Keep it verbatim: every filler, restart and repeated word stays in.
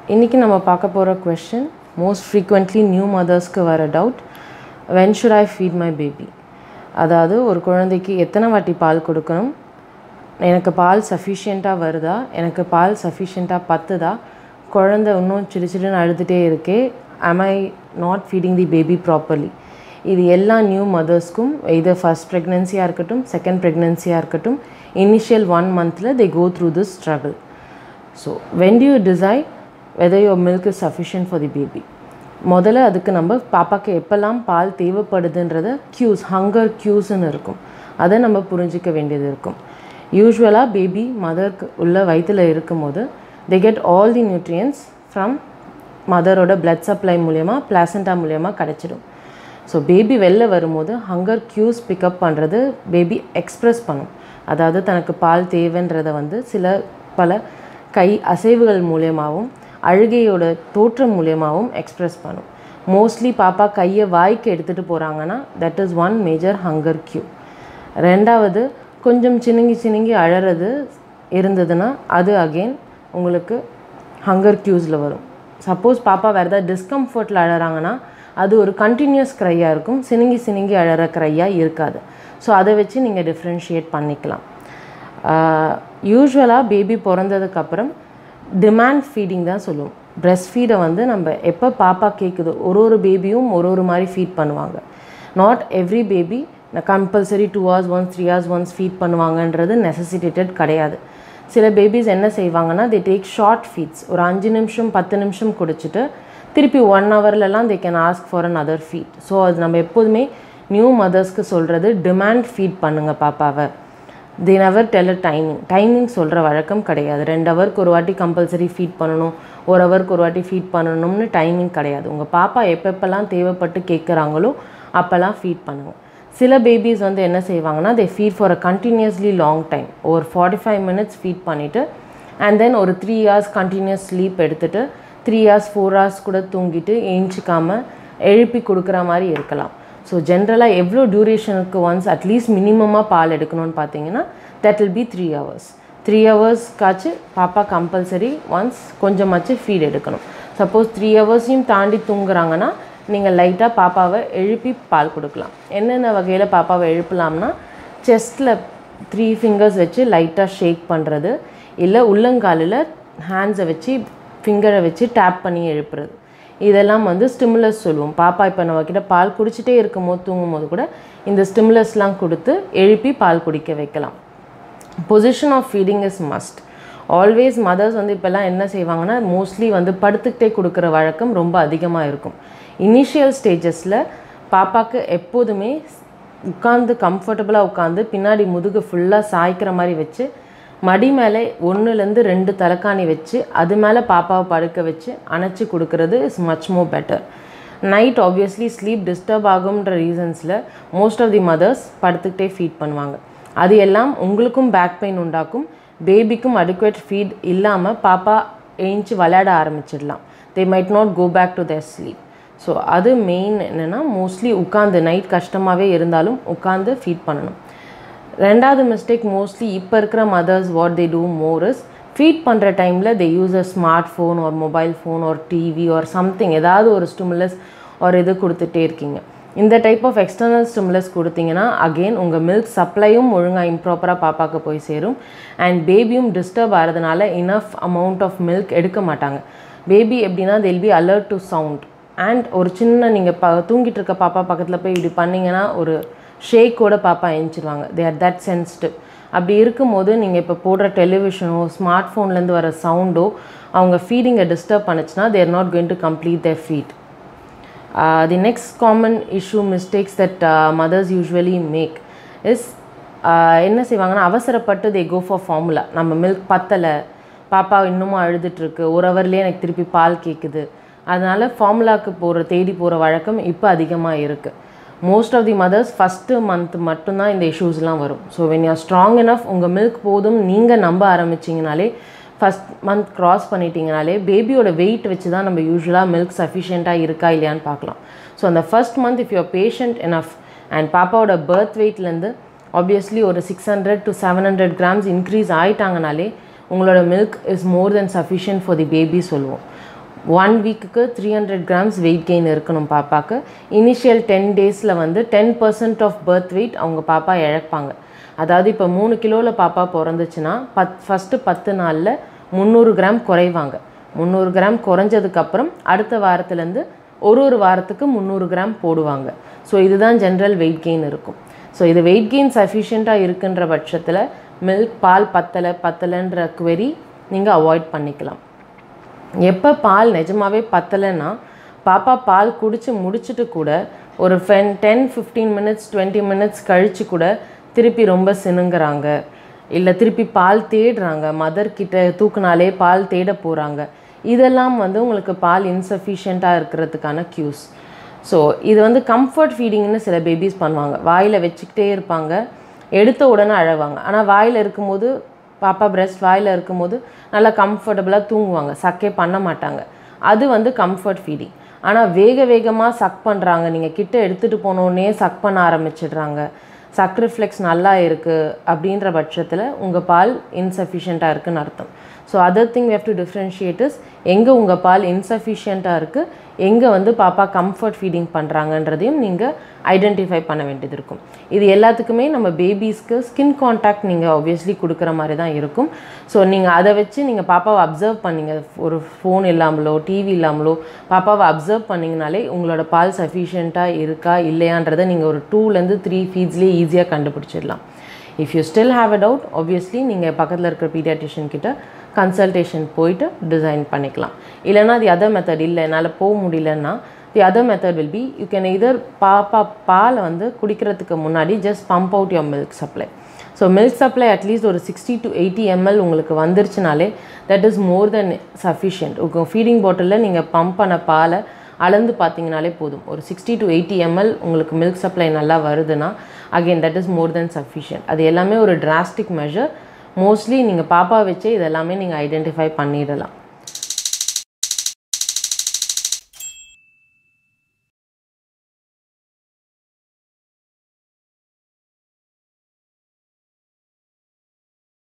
இன்னைக்கு நம்ம பார்க்க போகிற கொஸ்டின் மோஸ்ட் ஃப்ரீக்வெண்ட்லி நியூ மதர்ஸ்க்கு வர doubt, when should I feed my baby? அதாவது ஒரு குழந்தைக்கு எத்தனை வாட்டி பால் கொடுக்கணும், எனக்கு பால் சஃபிஷியண்ட்டாக வருதா, எனக்கு பால் சஃபிஷியண்ட்டாக பத்துதா, குழந்தை இன்னும் சிறு சிறுன்னு அழுதுகிட்டே இருக்கே, am I not feeding the baby properly? இது எல்லா நியூ மதர்ஸ்க்கும் இது ஃபர்ஸ்ட் ப்ரெக்னென்சியாக இருக்கட்டும், செகண்ட் ப்ரெக்னென்சியாக இருக்கட்டும், இனிஷியல் ஒன் மந்தில் they go through this struggle. So when do you decide whether your milk is sufficient for the baby? முதல்ல அதுக்கு நம்ம பாப்பாக்கு எப்போல்லாம் பால் தேவைப்படுதுன்றத க்யூஸ், ஹங்கர் க்யூஸ்ன்னு இருக்கும், அதை நம்ம புரிஞ்சிக்க வேண்டியது இருக்கும். யூஸ்வலாக பேபி மதருக்கு உள்ள வயிற்றில் இருக்கும் போது they get all the nutrients from மதரோட பிளட் சப்ளை மூலயமா பிளாசண்டா மூலயமா கிடச்சிடும். ஸோ பேபி வெளில வரும்போது ஹங்கர் க்யூஸ் பிக்கப் பண்ணுறது பேபி எக்ஸ்ப்ரெஸ் பண்ணும். அதாவது தனக்கு பால் தேவைன்றதை வந்து சில பல கை அசைவுகள் மூலியமாகவும் அழுகையோட தோற்றம் மூலியமாகவும் எக்ஸ்ப்ரெஸ் பண்ணும். மோஸ்ட்லி பாப்பா கையை வாய்க்கு எடுத்துகிட்டு போகிறாங்கன்னா that is one major hunger cue. ரெண்டாவது, கொஞ்சம் சினுங்கி சினுங்கி அழறது இருந்ததுன்னா அது அகெயின் உங்களுக்கு ஹங்கர் க்யூஸில் வரும். சப்போஸ் பாப்பா வேறு ஏதாவது டிஸ்கம்ஃபர்ட்டில் அழறாங்கன்னா அது ஒரு கண்டினியூஸ் க்ரையாக இருக்கும், சினுங்கி சினுங்கி அழற க்ரையாக இருக்காது. ஸோ அதை வச்சு நீங்கள் டிஃப்ரென்ஷியேட் பண்ணிக்கலாம். யூஸ்வலாக பேபி பிறந்ததுக்கப்புறம் டிமாண்ட் ஃபீடிங் தான் சொல்லுவோம். பிரெஸ்ட் ஃபீடை வந்து நம்ம எப்போ பாப்பா கேட்குதோ, ஒரு ஒரு பேபியும் ஒரு ஒரு மாதிரி ஃபீட் பண்ணுவாங்க. Not every baby compulsory two hours once three hours once feed பண்ணுவாங்கன்றது நெசசிட்டேட்டட் கிடையாது. சில பேபிஸ் என்ன செய்வாங்கன்னா தே டேக் ஷார்ட் ஃபீட்ஸ், ஒரு அஞ்சு நிமிஷம் பத்து நிமிஷம் குடிச்சிட்டு திருப்பி ஒன் ஹவர்லலாம் they can ask for another feed. So அது நம்ம எப்போதுமே நியூ மதர்ஸ்க்கு சொல்கிறது டிமாண்ட் ஃபீட் பண்ணுங்கள் பாப்பாவை. They never tell a timing timing சொல்கிற வழக்கம் கிடையாது. ரெண்டு ஹவருக்கு ஒரு வாட்டி கம்பல்சரி ஃபீட் பண்ணணும், ஒரு ஹவருக்கு ஒரு வாட்டி ஃபீட் பண்ணணும்னு டைமிங் கிடையாது. உங்கள் பாப்பா எப்பப்பெல்லாம் தேவைப்பட்டு கேட்குறாங்களோ அப்போல்லாம் ஃபீட் பண்ணுங்கள். சில பேபிஸ் வந்து என்ன செய்வாங்கன்னா they feed for a continuously long time, ஒரு ஃபார்ட்டி ஃபைவ் மினிட்ஸ் ஃபீட் பண்ணிவிட்டு அண்ட் தென் ஒரு த்ரீ ஹவர்ஸ் கண்டினியூஸ் ஸ்லீப் எடுத்துகிட்டு த்ரீ ஹவர்ஸ் ஃபோர் ஹவர்ஸ் கூட தூங்கிட்டு ஏஞ்சிக்காமல் எழுப்பி கொடுக்குற மாதிரி இருக்கலாம். ஸோ ஜென்ரலாக எவ்வளோ டியூரேஷனுக்கு ஒன்ஸ் அட்லீஸ்ட் மினிமமாக பால் எடுக்கணும்னு பார்த்தீங்கன்னா that will be three hours three ஹவர்ஸ்க்காச்சு பாப்பா கம்பல்சரி ஒன்ஸ் கொஞ்சமாச்சு ஃபீட் எடுக்கணும். சப்போஸ் த்ரீ ஹவர்ஸையும் தாண்டி தூங்குறாங்கன்னா நீங்கள் லைட்டாக பாப்பாவை எழுப்பி பால் கொடுக்கலாம். என்னென்ன வகையில் பாப்பாவை எழுப்பலாம்னா, செஸ்ட்டில் த்ரீ ஃபிங்கர்ஸ் வச்சு லைட்டாக ஷேக் பண்ணுறது, இல்லை உள்ளங்காலில் ஹேண்ட்ஸை வச்சு ஃபிங்கரை வச்சு டேப் பண்ணி எழுப்புறது, இதெல்லாம் வந்து ஸ்டிமுலஸ் சொல்லுவோம். பாப்பா இப்போ நம்மக்கிட்ட பால் குடிச்சிட்டே இருக்கும் போது தூங்கும் போது கூட இந்த ஸ்டிமுலஸ்லாம் கொடுத்து எழுப்பி பால் குடிக்க வைக்கலாம். Position of feeding is must. Always mothers வந்து இப்போல்லாம் என்ன செய்வாங்கன்னா மோஸ்ட்லி வந்து படுத்துக்கிட்டே கொடுக்குற வழக்கம் ரொம்ப அதிகமாக இருக்கும். இனிஷியல் ஸ்டேஜஸில் பாப்பாவுக்கு எப்போதுமே உட்காந்து கம்ஃபர்டபுளாக உட்காந்து பின்னாடி முதுகு ஃபுல்லாக சாய்க்கிற மாதிரி வச்சு மடி மேலே ஒன்றுலேருந்து ரெண்டு தலைக்காணி வச்சு அது மேலே பாப்பாவை படுக்க வச்சு அணைச்சி கொடுக்கறது is much more better. Night obviously sleep disturb ஆகும்ன்ற ரீசன்ஸில் மோஸ்ட் ஆஃப் தி மதர்ஸ் படுத்துக்கிட்டே ஃபீட் பண்ணுவாங்க. அது எல்லாம் உங்களுக்கும் பேக் பெயின் உண்டாக்கும், பேபிக்கும் அடிக்குவேட் ஃபீட் இல்லாமல் பாப்பா ஏஞ்சி விளையாட ஆரம்பிச்சிடலாம். They might not go back to their sleep. So அது மெயின் என்னென்னா மோஸ்ட்லி உட்காந்து நைட் கஷ்டமாகவே இருந்தாலும் உட்காந்து ஃபீட் பண்ணணும். ரெண்டாவது மிஸ்டேக் மோஸ்ட்லி இப்போ இருக்கிற mothers what they do more is feed பண்ணுற டைமில் they use a smart phone ஒரு மொபைல் ஃபோன் ஒரு டிவி ஒரு சம்திங், ஏதாவது ஒரு ஸ்டிமுலஸ் ஒரு இது கொடுத்துட்டே இருக்கீங்க. இந்த டைப் ஆஃப் எக்ஸ்டர்னல் ஸ்டிமுலஸ் கொடுத்தீங்கன்னா அகெயின் உங்கள் மில்க் சப்ளையும் ஒழுங்காக இம்ப்ராப்பராக பாப்பாவுக்கு போய் சேரும் அண்ட் பேபியும் டிஸ்டர்ப் ஆகிறதுனால இனஃப் அமௌண்ட் ஆஃப் மில்க் எடுக்க மாட்டாங்க. பேபி எப்படின்னா they'll be alert to sound and ஒரு சின்ன நீங்கள் ப தூங்கிட்டு இருக்க பாப்பா பக்கத்தில் போய் இப்படி பண்ணிங்கன்னா ஒரு ஷேக்கோட பாப்பா எழுந்திருவாங்க. They are that sensitive. அப்படி இருக்கும்போது நீங்கள் இப்போ போடுற டெலிவிஷனோ ஸ்மார்ட் ஃபோன்லேருந்து வர சவுண்டோ அவங்க ஃபீடிங்கை டிஸ்டர்ப் பண்ணிச்சுன்னா they are not going to complete their feed. Uh, the next common issue mistakes that uh, mothers usually make is uh, என்ன செய்வாங்கன்னா அவசரப்பட்டு they go for formula. நம்ம மில்க் பத்தலை, பாப்பா இன்னமும் அழுதுட்டுருக்கு, ஒரு ஹவர்லேயே எனக்கு திருப்பி பால் கேட்குது, அதனால் ஃபார்முலாவுக்கு போகிற தேடி போகிற வழக்கம் இப்போ அதிகமாக இருக்குது. Most of the mothers first month மட்டும்தான் இந்த இஷ்யூஸ்லாம் வரும். So when you are strong enough உங்கள் மில்க் போதும் நீங்கள் நம்ப ஆரம்பிச்சிங்கனாலே ஃபஸ்ட் மந்த் க்ராஸ் பண்ணிட்டீங்கனாலே பேபியோட வெயிட் வச்சு தான் நம்ம யூஸ்வலாக மில்க் சஃபிஷியண்ட்டாக இருக்கா இல்லையான்னு பார்க்கலாம். ஸோ அந்த first month if you are patient enough and பாப்பாவோட பர்த் வெயிட்லேருந்து ஆப்வியஸ்லி ஒரு six hundred to seven hundred grams increase ஆகிட்டாங்கனாலே உங்களோட milk is more than sufficient for the baby சொல்லுவோம். ஒன் வீக்குக்கு three hundred grams weight gain இருக்கணும் பாப்பாவுக்கு. Initial ten டேஸில் வந்து ten percent of birth weight அவங்க பாப்பா இழப்பாங்க. அதாவது இப்போ மூணு கிலோவில் பாப்பா பிறந்துச்சுன்னா பத் ஃபஸ்ட்டு பத்து நாளில் முந்நூறு கிராம் குறைவாங்க. முந்நூறு கிராம் குறைஞ்சதுக்கப்புறம் அடுத்த வாரத்துலேருந்து ஒரு ஒரு வாரத்துக்கு முந்நூறு கிராம் போடுவாங்க. ஸோ இதுதான் ஜென்ரல் வெயிட் கெயின் இருக்கும். ஸோ இது வெயிட் கெயின் சஃபிஷியண்ட்டாக இருக்குன்ற பட்சத்தில் மில்க் பால் பத்தலை பத்தலைன்ற குவெரி நீங்கள் அவாய்ட் பண்ணிக்கலாம். எப்போ பால் நிஜமாகவே பத்தலைன்னா பாப்பா பால் குடித்து முடிச்சுட்டு கூட ஒரு ஃபென் ten fifteen minutes twenty minutes கழித்து கூட திருப்பி ரொம்ப சினுங்குறாங்க, இல்லை திருப்பி பால் தேடுறாங்க, மதர்கிட்ட தூக்குனாலே பால் தேட போகிறாங்க. இதெல்லாம் வந்து உங்களுக்கு பால் இன்சஃபிஷியண்ட்டாக இருக்கிறதுக்கான க்யூஸ். ஸோ இது வந்து கம்ஃபர்ட் ஃபீடிங்னு சில பேபிஸ் பண்ணுவாங்க. வாயில் வச்சுக்கிட்டே இருப்பாங்க, எடுத்த உடனே அழவாங்க. ஆனால் வாயில் இருக்கும்போது பாப்பா பிரெஸ்ட் வாயில் இருக்கும்போது நல்லா கம்ஃபர்டபுளாக தூங்குவாங்க, சக்கே பண்ண மாட்டாங்க. அது வந்து கம்ஃபர்ட் ஃபீடிங். ஆனால் வேக வேகமாக சக் பண்ணுறாங்க, நீங்கள் கிட்ட எடுத்துகிட்டு போனோடனே சக் பண்ண ஆரம்பிச்சிடுறாங்க, சக் ரிஃப்ளெக்ஸ் நல்லா இருக்குது அப்படின்ற பட்சத்தில் உங்கள் பால் இன்சஃபிஷியண்ட்டாக இருக்குதுன்னு அர்த்தம். So other thing we have to differentiate is எங்கே உங்கள் பால் இன்சஃபிஷியண்ட்டாக இருக்குது, எங்கே வந்து பாப்பா கம்ஃபர்ட் ஃபீடிங் பண்ணுறாங்கன்றதையும் நீங்கள் ஐடென்டிஃபை பண்ண வேண்டியது இருக்கும். இது எல்லாத்துக்குமே நம்ம பேபிஸ்க்கு ஸ்கின் கான்டாக்ட் நீங்கள் ஆப்வியஸ்லி கொடுக்குற மாதிரி தான் இருக்கும். ஸோ நீங்கள் அதை வச்சு நீங்கள் பாப்பாவை அப்சர்வ் பண்ணிங்க, ஒரு ஃபோன் இல்லாமலோ டிவி இல்லாமலோ பாப்பாவை அப்சர்வ் பண்ணிங்கனாலே உங்களோட பால் சஃபிஷியண்ட்டாக இருக்கா இல்லையான்றதை நீங்கள் ஒரு டூலேருந்து த்ரீ ஃபீட்ஸ்லேயே ஈஸியாக கண்டுபிடிச்சிடலாம். If you still have a doubt obviously நீங்கள் பக்கத்தில் இருக்கிற பீடியாட்ரிஷியன் கிட்ட கன்சல்டேஷன் போயிட்டு டிசைன் பண்ணிக்கலாம். இல்லைனா தி அதர் மெத்தட் இல்லை என்னால் போக முடியலன்னா the other method will be you can either பாப்பா பாலை வந்து குடிக்கிறதுக்கு முன்னாடி just pump out your milk supply. So milk supply at least ஒரு சிக்ஸ்டி டு எயிட்டி எம்எல் உங்களுக்கு வந்துருச்சுனாலே that is more than sufficient. உங்கள் ஃபீடிங் பாட்டிலில் நீங்கள் பம்ப் பண்ண பாலை அளந்து பார்த்தீங்கனாலே போதும். ஒரு சிக்ஸ்டி டு எயிட்டி எம்எல் உங்களுக்கு மில்க் சப்ளை நல்லா வருதுன்னா again that is more than sufficient. அது எல்லாமே ஒரு டிராஸ்டிக் மெஷர். மோஸ்ட்லி நீங்கள் பாப்பா வச்சே இதெல்லாமே நீங்கள் ஐடென்டிஃபை பண்ணிடலாம்.